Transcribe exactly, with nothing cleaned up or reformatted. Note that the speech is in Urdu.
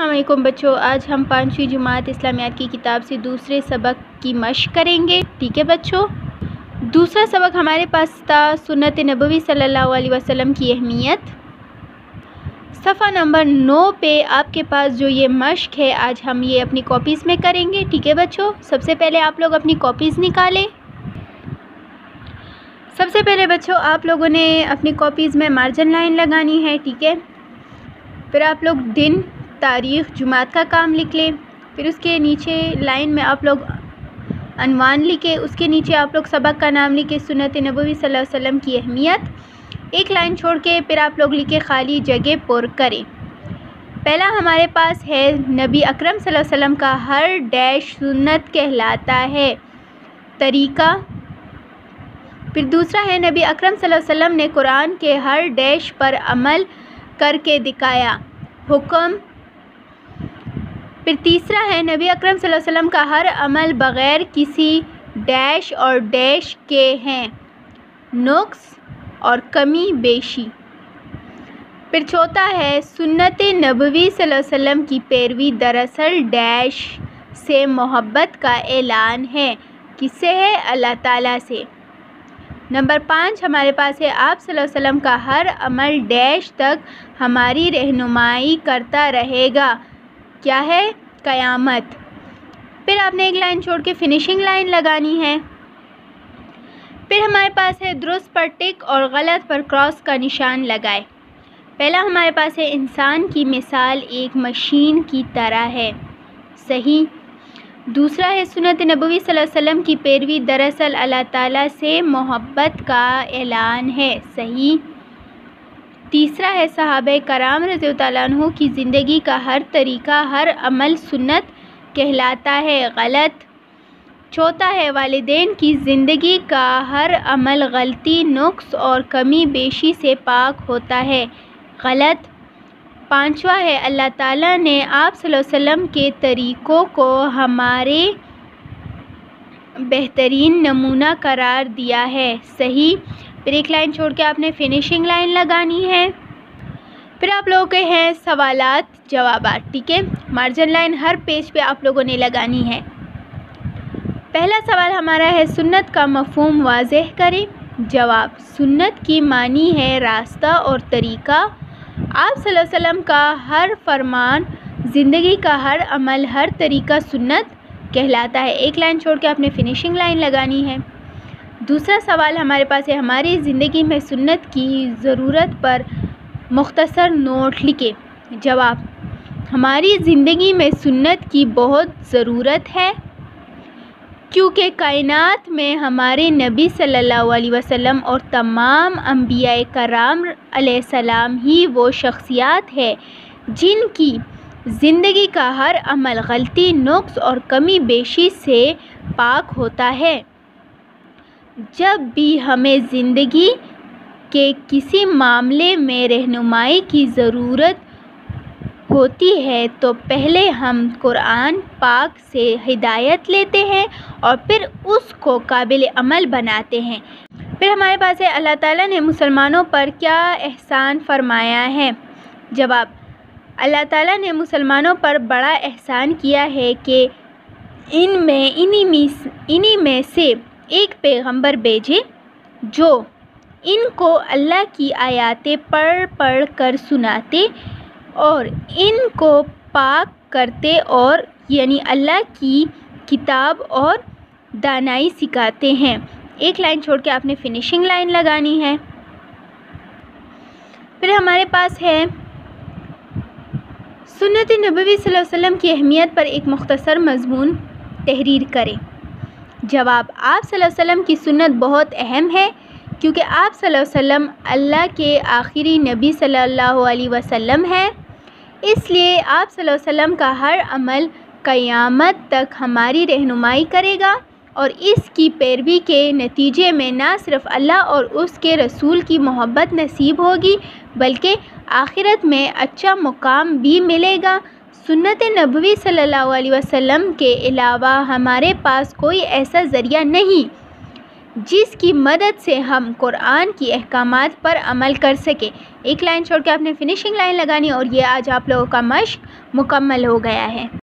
السلام علیکم بچوں، آج ہم پانچویں جماعت اسلامیات کی کتاب سے دوسرے سبق کی مشق کریں گے. ٹھیک ہے بچوں، دوسرا سبق ہمارے پاس تھا سنت نبوی صلی اللہ علیہ وسلم کی اہمیت. صفحہ نمبر نو پہ آپ کے پاس جو یہ مشق ہے آج ہم یہ اپنی کاپیز میں کریں گے. ٹھیک ہے بچوں، سب سے پہلے آپ لوگ اپنی کاپیز نکالیں. سب سے پہلے بچوں آپ لوگوں نے اپنی کاپیز میں مارجن لائن لگانی ہے. ٹھیک ہے، پھر آپ لوگ دن، تاریخ، جماعت کا کام لکھ لیں. پھر اس کے نیچے لائن میں آپ لوگ عنوان لکھیں، اس کے نیچے آپ لوگ سبق کا نام لکھیں سنت نبوی صلی اللہ علیہ وسلم کی اہمیت. ایک لائن چھوڑ کے پھر آپ لوگ لکھیں خالی جگہ پر کریں. پہلا ہمارے پاس ہے نبی اکرم صلی اللہ علیہ وسلم کا ہر ڈیش سنت کہلاتا ہے. طریقہ. پھر دوسرا ہے نبی اکرم صلی اللہ علیہ وسلم نے قرآن کے ہر ڈیش پر عمل کر کے دکھایا. حکم. پھر تیسرا ہے نبی اکرم صلی اللہ علیہ وسلم کا ہر عمل بغیر کسی ڈیش اور ڈیش کے ہیں. نقص اور کمی بیشی. پھر چوتھا ہے سنت نبوی صلی اللہ علیہ وسلم کی پیروی دراصل ڈیش سے محبت کا اعلان ہے. کس سے ہے؟ اللہ تعالیٰ سے. نمبر پانچ ہمارے پاس ہے آپ صلی اللہ علیہ وسلم کا ہر عمل ڈیش تک ہماری رہنمائی کرتا رہے گا. کیا ہے؟ قیامت. پھر آپ نے ایک لائن چھوڑ کے فنیشنگ لائن لگانی ہے. پھر ہمارے پاس ہے درست پر ٹک اور غلط پر کراس کا نشان لگائے. پہلا ہمارے پاس ہے انسان کی مثال ایک مشین کی طرح ہے. صحیح. دوسرا ہے سنت نبوی صلی اللہ علیہ وسلم کی پیروی دراصل اللہ تعالیٰ سے محبت کا اعلان ہے. صحیح. تیسرا ہے صحابہ کرام رضی اللہ عنہ کی زندگی کا ہر طریقہ، ہر عمل سنت کہلاتا ہے. غلط. چوتھا ہے والدین کی زندگی کا ہر عمل غلطی، نقص اور کمی بیشی سے پاک ہوتا ہے. غلط. پانچواں ہے اللہ تعالیٰ نے آپ صلی اللہ علیہ وسلم کے طریقوں کو ہمارے بہترین نمونہ قرار دیا ہے. صحیح. پھر ایک لائن چھوڑ کے آپ نے فنیشنگ لائن لگانی ہے. پھر آپ لوگوں کے ہیں سوالات جوابات. ٹھیک ہے، مارجن لائن ہر پیج پہ آپ لوگوں نے لگانی ہے. پہلا سوال ہمارا ہے سنت کا مفہوم واضح کریں. جواب. سنت کی معنی ہے راستہ اور طریقہ. آپ صلی اللہ علیہ وسلم کا ہر فرمان، زندگی کا ہر عمل، ہر طریقہ سنت کہلاتا ہے. ایک لائن چھوڑ کے آپ نے فنیشنگ لائن لگانی ہے. دوسرا سوال ہمارے پاس ہے ہماری زندگی میں سنت کی ضرورت پر مختصر نوٹ لکھیں. جواب. ہماری زندگی میں سنت کی بہت ضرورت ہے کیونکہ کائنات میں ہمارے نبی صلی اللہ علیہ وسلم اور تمام انبیاء کرام علیہ السلام ہی وہ شخصیات ہیں جن کی زندگی کا ہر عمل غلطی، نقص اور کمی بیشی سے پاک ہوتا ہے. جب بھی ہمیں زندگی کے کسی معاملے میں رہنمائی کی ضرورت ہوتی ہے تو پہلے ہم قرآن پاک سے ہدایت لیتے ہیں اور پھر اس کو قابل عمل بناتے ہیں. پھر ہمارے پاس ہے اللہ تعالیٰ نے مسلمانوں پر کیا احسان فرمایا ہے. جواب. اللہ تعالیٰ نے مسلمانوں پر بڑا احسان کیا ہے کہ ان میں انہی میں انہی میں سے ایک پیغمبر بھیجے جو ان کو اللہ کی آیاتیں پڑھ پڑھ کر سناتے اور ان کو پاک کرتے اور یعنی اللہ کی کتاب اور دانائی سکھاتے ہیں. ایک لائن چھوڑ کے آپ نے فنیشنگ لائن لگانی ہے. پھر ہمارے پاس ہے سنت نبوی صلی اللہ علیہ وسلم کی اہمیت پر ایک مختصر مضمون تحریر کریں. جواب. آپ صلی اللہ علیہ وسلم کی سنت بہت اہم ہے کیونکہ آپ صلی اللہ علیہ وسلم اللہ کے آخری نبی صلی اللہ علیہ وسلم ہیں. اس لیے آپ صلی اللہ علیہ وسلم کا ہر عمل قیامت تک ہماری رہنمائی کرے گا اور اس کی پیروی کے نتیجے میں نہ صرف اللہ اور اس کے رسول کی محبت نصیب ہوگی بلکہ آخرت میں اچھا مقام بھی ملے گا. سنت نبوی صلی اللہ علیہ وسلم کے علاوہ ہمارے پاس کوئی ایسا ذریعہ نہیں جس کی مدد سے ہم قرآن کی احکامات پر عمل کر سکیں۔ ایک لائن چھوڑ کے آپ نے فنیشنگ لائن لگانی اور یہ آج آپ لوگوں کا مشق مکمل ہو گیا ہے۔